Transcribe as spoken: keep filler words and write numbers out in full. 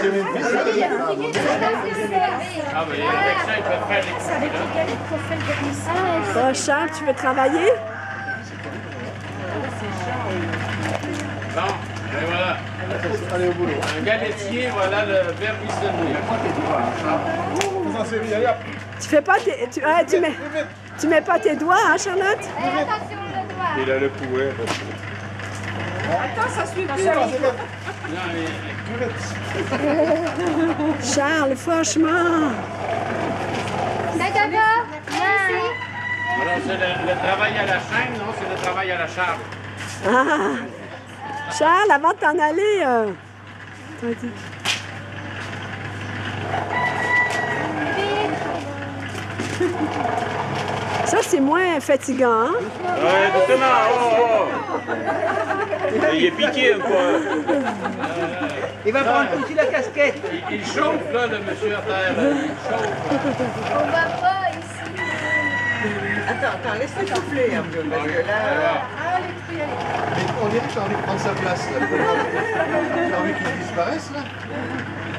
même fait ça. Ah, mais avec ça, ils peuvent faire les Avec les galettes qu'on fait le vernissage. Bon, Charles, tu veux travailler? Bon, et voilà. Allez au boulot. Un galetier, voilà le vernissonnier. Vous en savez, allez hop. Tu fais pas tes... Tu, ah, tu, mets, tu mets pas tes doigts, hein, Charlotte? Eh, attention le doigt. Il a le pouet. Attends, ça suit plus. Non, mais... Charles, franchement. Ça d'abord. Merci. Alors, c'est le, le travail à la chaîne, non? C'est le travail à la charge. Ah. Charles, avant de t'en aller... Euh... vas-y. Ça, c'est moins fatigant, hein? Ouais, doucement, oh, oh. Il est piqué un peu. Il va prendre aussi la casquette. Il, il chauffe, là, le monsieur à terre. Là. Il chauffe. On va pas ici. Attends, attends, laisse-le souffler un peu, parce que là... Allez, tu peux y aller. Mais on dirait que j'ai envie de prendre sa place là. J'ai envie qu'il disparaisse là.